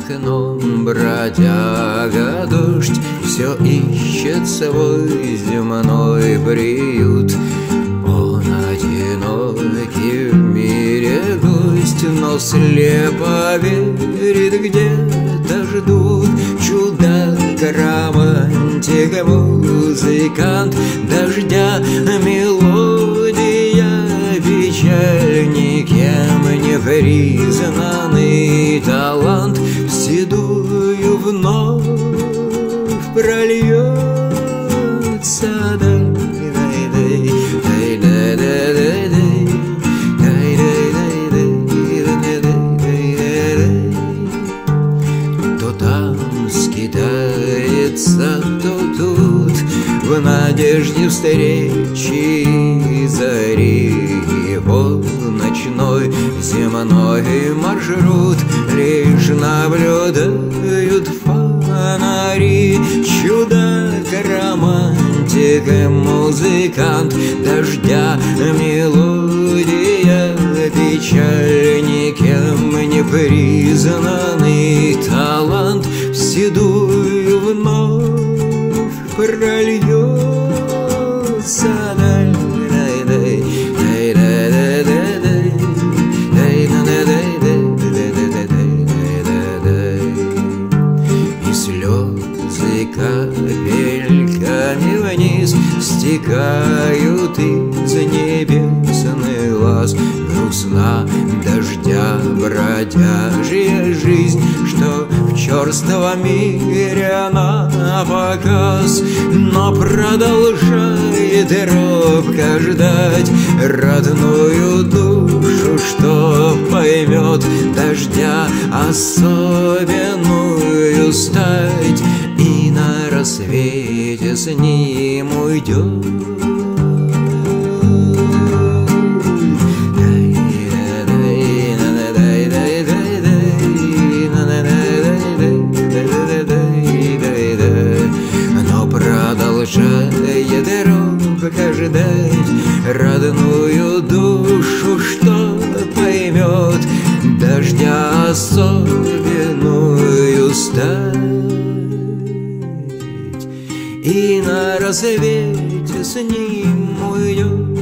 окном бродяга дождь все ищет свой земной приют. Он одинокий в мире гость, но слепо верит, где-то ждут. Чудак-романтик, музыкант дождя, мелодия, печаль, никем не признанный талант в седую вновь прольется. То там скитается, то тут, в надежде встречи зари. Его ночной земной маршрут лишь наблюдают фонари. Чудак-романтик, музыкант дождя, мелодия, печаль, никем не признанный талант в седую вновь прольется. И слезы капельками вниз стекают из небесных глаз. Грустна дождя бродяжья жизнь, что в черством мире она показ, но продолжает робко ждать родную душу, что поймет дождя особенную стать и на рассвете с ним уйдет. Продолжает робко ждать родную душу, что поймет дождя особенную стать и на рассвете с ним уйдет.